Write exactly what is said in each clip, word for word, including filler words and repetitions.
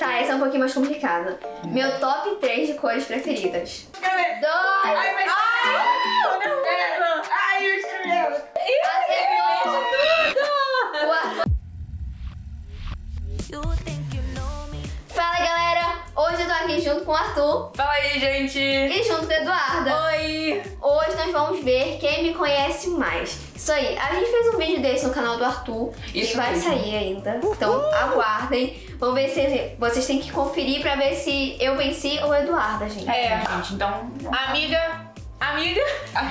Tá, essa é um pouquinho mais complicada. Meu top três de cores preferidas. Dois. Ai, mas... Ai, tô nervosa. Ai, eu escrevi. Fala, galera! Hoje eu tô aqui junto com o Arthur. Fala aí, gente! E junto com a Eduarda. Oi! Hoje nós vamos ver quem me conhece mais. Isso aí, a gente fez um vídeo desse no canal do Arthur. Isso e vai mesmo. sair ainda. Então uh! aguardem. Vamos ver se vocês têm que conferir pra ver se eu venci ou a Eduarda, gente. É, gente, então... Amiga... Amiga?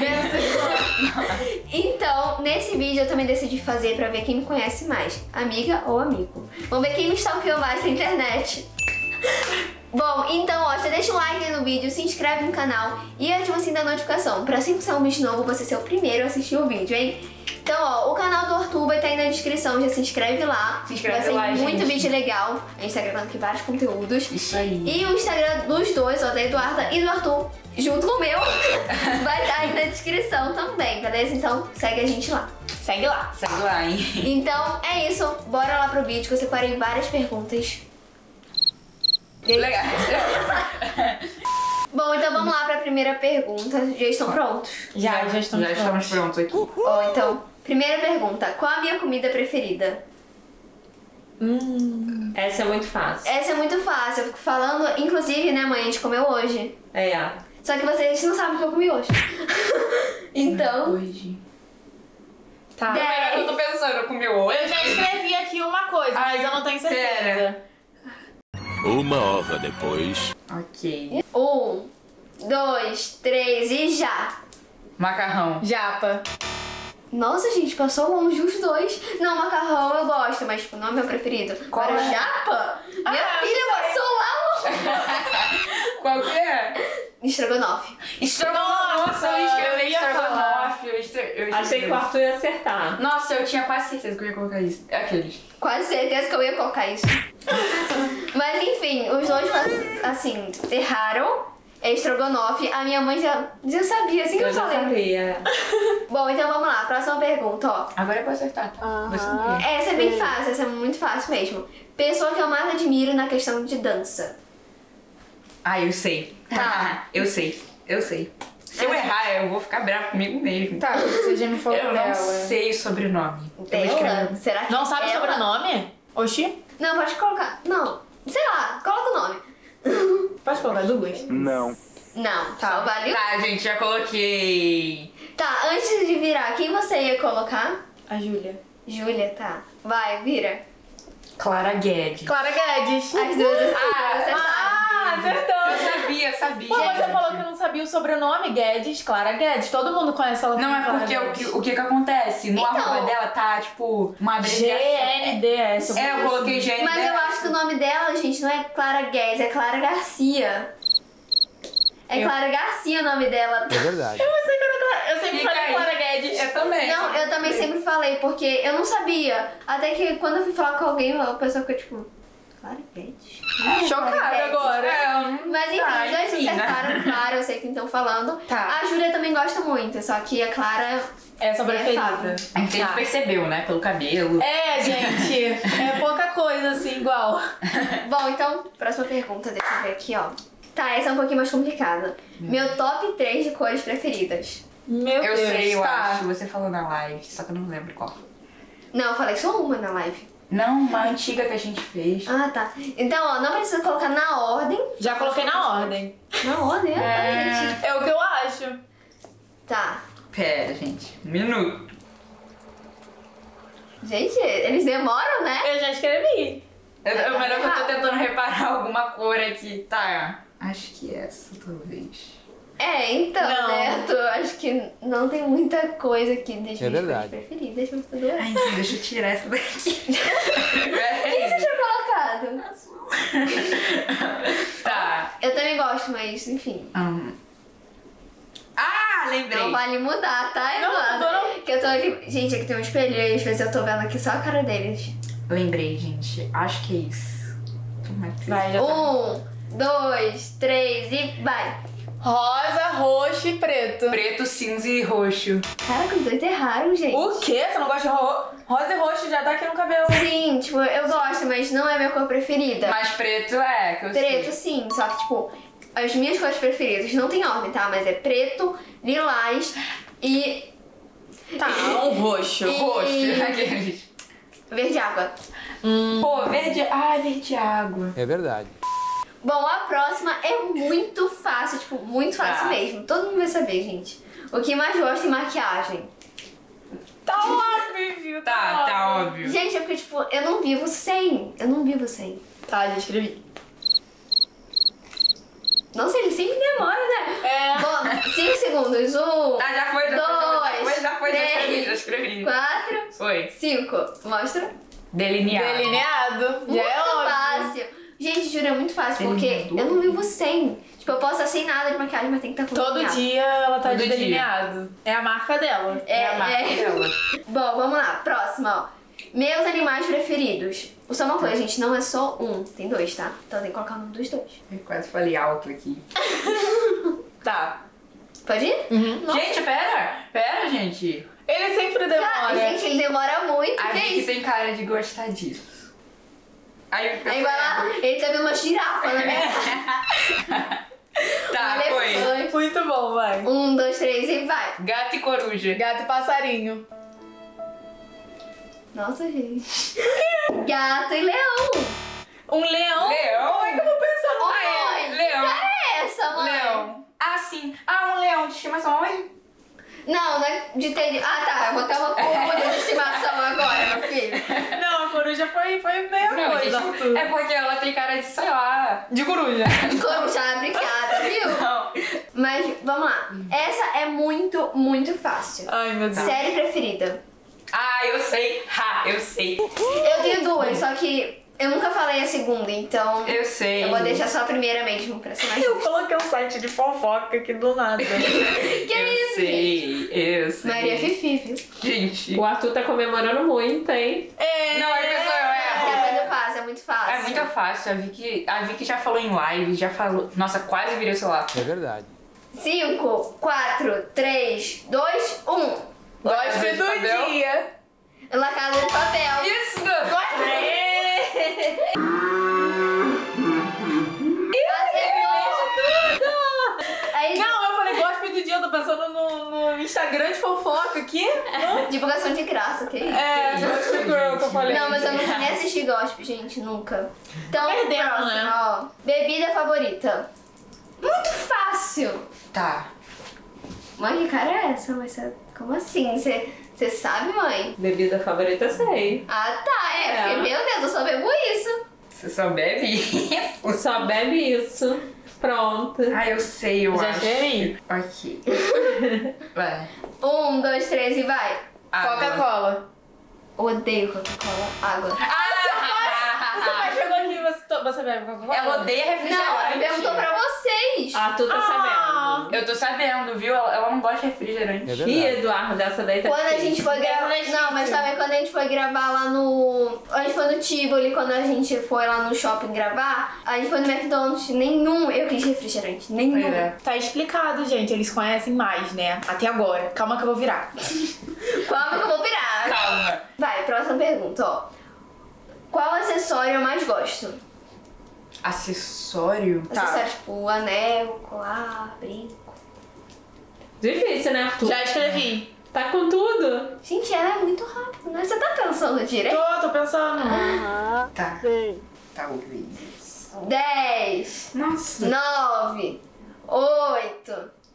Então, nesse vídeo eu também decidi fazer pra ver quem me conhece mais, amiga ou amigo. Vamos ver quem me stalkeou mais na internet. Bom, então ó, já deixa um like aí no vídeo, se inscreve no canal e ativa o sininho da notificação pra sempre que sair um vídeo novo você ser o primeiro a assistir o vídeo, hein? Então ó, o canal do Arthur vai estar aí na descrição, já se inscreve lá. Se inscreve vai ser lá, muito gente. vídeo legal, a gente tá gravando aqui vários conteúdos. Isso aí. E o Instagram dos dois, ó, da Eduarda e do Arthur, junto com o meu, vai estar aí na descrição também, beleza? Então segue a gente lá. Segue lá. Segue lá, hein? Então é isso, bora lá pro vídeo que eu separei várias perguntas. Legal. Bom, então vamos lá pra primeira pergunta. Já estão prontos? Já, já estamos Já estamos prontos aqui. Ó, então, primeira pergunta. Qual a minha comida preferida? Hum, essa é muito fácil. Essa é muito fácil, eu fico falando, inclusive, né, mãe, a gente comeu hoje. É. Só que vocês não sabem o que eu comi hoje. Então, Hoje. Tá. Dez. Eu tô pensando, eu comi hoje. Eu já escrevi aqui uma coisa, Ai, mas eu não tenho certeza. pera. Uma hora depois. Ok. um, dois, três e já! Macarrão. Japa. Nossa, gente, passou longe os dois. Não, macarrão eu gosto, mas tipo, não é meu preferido. Qual Agora, é? japa? Minha Ah, filha passou lá longe. Qual que é? Estrogonofe. Estrogonofe. Nossa, eu eu escrevi ia estrogonofe. Eu estre... eu escrevi. Achei que o Arthur ia acertar. Nossa, eu tinha quase certeza que eu ia colocar isso. É aqueles. Quase certeza que eu ia colocar isso. Mas enfim, os dois, assim, erraram. É estrogonofe. A minha mãe já, já sabia, assim que eu, Eu já falei. sabia. Bom, então vamos lá. Próxima pergunta, ó. Agora eu vou acertar, tá? Você não quer. Essa é bem fácil, essa é muito fácil mesmo. Pessoa que eu mais admiro na questão de dança. Ah, eu sei. Tá. Eu sei. Eu sei. Se eu errar, eu vou ficar bravo comigo mesmo. Tá, você já me falou Eu dela. não sei o sobrenome. Eu vou Dela? escrever. Será que Não sabe o ela... sobrenome? Oxi? Não, pode colocar. Não. Sei lá, coloca o nome. Pode colocar Douglas? Não. Não, Tá. só vale. Tá, gente, já coloquei. Tá, antes de virar, quem você ia colocar? A Júlia. Júlia, tá. Vai, vira. Clara Guedes. Clara Guedes. As duas Ah, acertaram. Ah, Eu acertou. sabia, sabia. Pô, você gente. falou que não sabia o sobrenome, Guedes, Clara Guedes. Todo mundo conhece ela como Não, é Clara porque o Guedes. que, o que que acontece? No Então. arroba dela tá, tipo, uma G abreviação. N D S. É, eu coloquei G N D. Mas eu acho que o nome dela, gente, não é Clara Guedes, é Clara Garcia. É Eu- Clara Garcia o nome dela. É verdade. Eu sei que era Clara- eu sempre Fica falei aí. Clara Guedes. Eu também. Não, eu também sempre falei, porque eu não sabia. Até que quando eu fui falar com alguém, a pessoa ficou tipo, Clara Guedes? Chocada Guedes. agora. É, eu não- Mas enfim, Tá, os dois enfim, né? acertaram, claro, eu sei quem estão falando. Tá. A Júlia também gosta muito, só que a Clara... É sua É preferida. fácil. A gente Tá. percebeu, né? Pelo cabelo. É, gente. É pouca coisa assim, igual. Bom, então, próxima pergunta, deixa eu ver aqui, ó. Tá, essa é um pouquinho mais complicada. Meu top três de cores preferidas. Meu Eu Deus, sei, eu tá. acho. Você falou na live, só que eu não lembro qual. Não, eu falei só uma na live. Não, uma antiga que a gente fez. Ah, tá. Então, ó, não precisa colocar na ordem. Já coloquei na ordem. Na ordem? É. É. Gente. É o que eu acho. Tá. Pera, gente. Um minuto. Gente, eles demoram, né? Eu já escrevi. Eu, eu, melhor que eu tô errado. tentando reparar alguma cor aqui. Tá. Acho que essa, talvez. É, então, Não. né? Eu acho que não tem muita coisa aqui das É minhas verdade. cores preferidas, mas tudo bem. Ai, então deixa eu tirar essa daqui. O que você tinha colocado? Tá. Eu também gosto, mas enfim. Hum. Ah, lembrei. Não vale mudar, tá, Não, Eduardo? não, não. Que eu tô ali. Gente, aqui tem um espelho e às vezes eu tô vendo aqui só a cara deles. Lembrei, gente. Acho que é isso. Tomara que seja. Vai, já tá. Um, dois, três e vai! Rosa, roxo e preto. Preto, cinza e roxo. Caraca, os dois erraram, gente. O quê? Você não gosta de ro Rosa e roxo já tá aqui no cabelo. Sim, tipo, eu gosto, mas não é minha cor preferida. Mas preto é, que eu Preto, sei. sim, só que, tipo, as minhas cores preferidas não tem ordem, tá? Mas é preto, lilás e Tá, um roxo. E- Roxo, aqueles. verde água. Pô, verde... Ah, verde água. É verdade. Bom, a próxima é muito fácil, tipo, muito fácil Tá. mesmo. Todo mundo vai saber, gente. O que mais gosta em maquiagem? Tá óbvio, Tá, tá óbvio. Gente, é porque, tipo, eu não vivo sem. Eu não vivo sem. Tá, já escrevi. Nossa, ele sempre demora, né? É. Bom, cinco segundos. Um, Ah, já foi, já dois, foi, já foi, já foi, já escrevi, já três, escrevi. quatro, Foi. cinco. Mostra. Delineado. Delineado. Já Muito é óbvio. fácil. Gente, juro, é muito fácil, porque Delineador? eu não vivo sem. Tipo, eu posso estar sem nada de maquiagem, mas tem que estar com Todo delineado. dia ela tá Todo de dia. delineado. É a marca dela. É, a marca é. dela. Bom, vamos lá. Próxima, ó. Meus animais preferidos. Só uma coisa, gente, não é só um. Tem dois, tá? Então tem que colocar o nome dos dois. Eu quase falei alto aqui. Tá. Pode ir? Gente, pera. Pera, gente. Ele sempre Cara, demora. gente, ele demora muito. A que Vicky isso? tem cara de gostar disso. Aí, eu Aí vai lá, ele tá vendo uma girafa na minha cara. Tá, Um foi. elefante. Muito bom, vai. Um, dois, três e vai. Gato e coruja. Gato e passarinho. Nossa, gente. Gato e leão. Um leão? Leão? Como é que eu vou pensar no Ô, Ah, é, mãe, leão. que cara é essa, mãe? Leão. Ah, sim. Ah, um leão de estimação. Oi? Não, não é de ter... Ah, tá. Eu vou ter uma coruja de estimação agora, meu filho. Não, a coruja foi, foi meia Não, coisa, gente, Arthur. é porque ela tem cara de, sei lá. De coruja. Coruja, obrigada, viu? Não. Mas, vamos lá. Essa é muito, muito fácil. Ai, meu Deus. Série preferida. Ah, eu sei. Ha, eu sei. Eu tenho duas, só que eu nunca falei a segunda, então Eu sei. eu vou deixar só a primeira mesmo, pra ser mais Eu justa. coloquei um site de fofoca aqui do nada. Que eu isso, sei, eu sei. Maria Fifi, viu? Gente. O Arthur tá comemorando muito, hein? É. Não, é pessoal, eu É erro. muito fácil, é muito fácil. É muito fácil. A Vicky, a Vicky já falou em live, já falou. Nossa, quase virei o celular. É verdade. cinco, quatro, três, dois, um. Gosto Casa de do Papel. dia. La Casa de Papel. Isso! Acertou tudo! Aí, Não, eu falei gosto do dia, eu tô pensando no, no Instagram de fofoca aqui. divulgação de graça, que isso? É, Gossip Girl que eu falei. Não, mas eu nunca nem assisti gospel, gente, nunca. Então, Perdemos, próximo, né? ó. Bebida favorita. Muito fácil. Tá. Mãe, que cara é essa? Mas você- como assim? Você você sabe, mãe? Bebida favorita, sei. Ah, tá. É, É. porque, meu Deus, eu só bebo isso. Você só bebe isso? Só bebe isso. Pronto. Ah, eu sei, eu Já acho. sei. Ok. Vai. Um, dois, três e vai. Água. Coca-Cola. Odeio Coca-Cola. Água. Você Ah! vai chegou aqui e você, to- você bebe Coca-Cola? Ela odeia Não, refrigerante. ela perguntou pra vocês. Arthur tá Ah. sabendo. Eu tô sabendo, viu? Ela, ela não gosta de refrigerante. É verdade. Ih, Eduardo, dessa daí tá Quando a difícil. gente foi gravar. difícil. Não, mas também quando a gente foi gravar lá no. A gente foi no Tivoli, quando a gente foi lá no shopping gravar, a gente foi no McDonald's, nenhum eu quis refrigerante. Nenhum. Pois é. Tá explicado, gente. Eles conhecem mais, né? Até agora. Calma que eu vou virar. Qual que eu vou virar? Calma. Vai, próxima pergunta, ó. Qual acessório eu mais gosto? Acessório? Acessório tipo anel, colar, brinco. Difícil, né, Arthur? Já escrevi. Tá com tudo. Gente, ela é muito rápida, né? Você tá pensando direito? Tô, tô pensando. Tá. Talvez. dez, Nossa. nove, oito,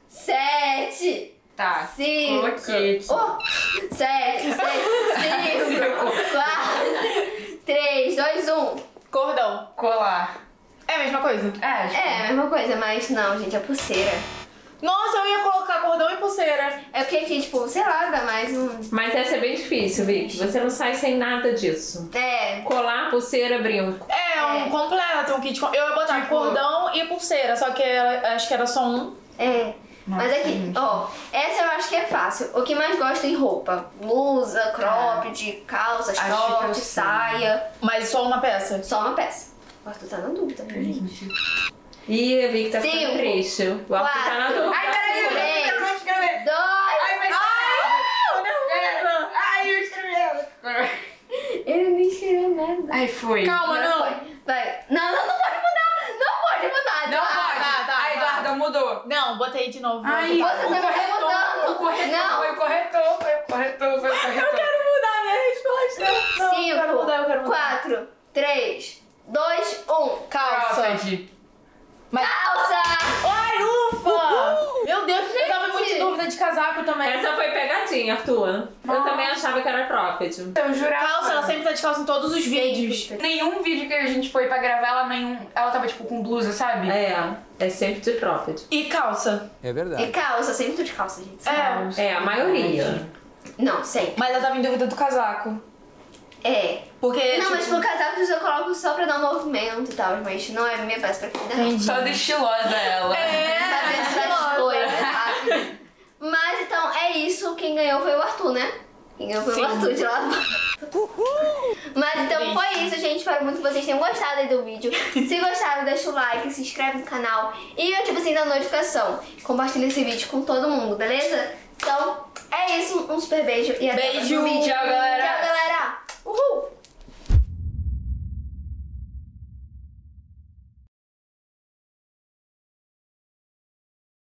sete, Tá. cinco, Coloquei aqui. oh, sete, seis, cinco, quatro, três, dois, um. Cordão. Colar. É a mesma coisa? É, acho que- É, a mesma coisa, mas não, gente, é pulseira. Nossa, eu ia colocar cordão e pulseira. É porque aqui, tipo, sei lá, dá mais um... Mas essa é bem difícil, Vicky. Você não sai sem nada disso. É, Colar, pulseira, brinco. É, um É. completo, um kit. com- Eu ia botar Tipo- cordão e pulseira, só que ela- acho que era só um. é. Mas Nossa, aqui, gente. ó, essa eu acho que é fácil. O que mais gosto em roupa? Blusa, cropped, calça, Acho que eu short, sei. saia. Mas só uma peça. Só uma peça. O Arthur tá na dúvida, viu, gente? Ih, a Vicky tá ficando Cinco, triste. O Arthur tá na quatro. dúvida. Ai, peraí, eu Três. não quero escrever. Dois. Ai, mas... Ai, eu escrevi. Ai, foi. Calma, Já não. foi. Vai. Não, não, não pode mudar. Não pode mudar. Não tá? pode. tá, tá, Ai, tá. guarda, mudou. Não, botei de novo. Ai, Vou Você botar. o também tá corretor, mudando. o corretor, Não. foi o corretor, foi o corretor, foi o corretor. Eu quero mudar a minha resposta. Não, eu quero mudar, eu quero Cinco, mudar. quatro, três, dois, um. Calça. Cropped. Calça! Ai, ufa! Meu Deus, eu tava muito em dúvida de casaco também. Essa foi pegadinha, Arthur. Eu também achava que era cropped. Eu jurava. Calça, ela sempre tá de calça em todos os vídeos. Nenhum vídeo que a gente foi pra gravar, ela nenhum. Ela tava tipo com blusa, sabe? É, é sempre de cropped. E calça. É verdade. E calça, sempre tô de calça, gente. É. É, a maioria. Não, sempre. Mas eu tava em dúvida do casaco. É. Porque. Não, tipo, mas pro casaco eu coloco só pra dar um movimento e tal, mas não é minha peça preferida. não. Entendi. Toda estilosa ela. É, Sabendo das estilosa. coisas, sabe? Mas então é isso, quem ganhou foi o Arthur, né? Quem ganhou foi Sim. o Arthur de lá. Mas então foi isso, gente. Espero muito que vocês tenham gostado aí do vídeo. Se gostaram, deixa o like, se inscreve no canal e ativa o sininho da notificação. Compartilha esse vídeo com todo mundo, beleza? Então é isso, um super beijo e até o próximo Beijo. vídeo. Tchau,